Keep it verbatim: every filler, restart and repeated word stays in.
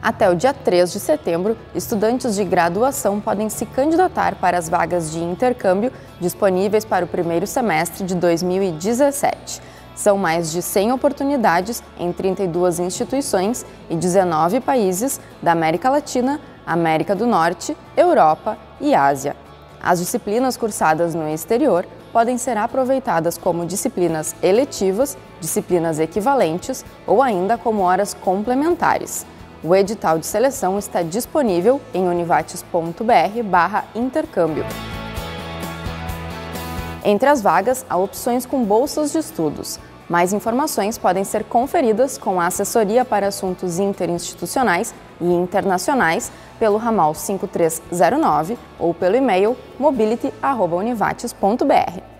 Até o dia três de setembro, estudantes de graduação podem se candidatar para as vagas de intercâmbio disponíveis para o primeiro semestre de dois mil e dezessete. São mais de cem oportunidades em trinta e duas instituições e dezenove países da América Latina, América do Norte, Europa e Ásia. As disciplinas cursadas no exterior podem ser aproveitadas como disciplinas eletivas, disciplinas equivalentes ou ainda como horas complementares. O edital de seleção está disponível em univates ponto br barra intercâmbio. Entre as vagas, há opções com bolsas de estudos. Mais informações podem ser conferidas com a Assessoria para Assuntos Interinstitucionais e Internacionais pelo ramal cinco três zero nove ou pelo e-mail mobility arroba univates ponto br.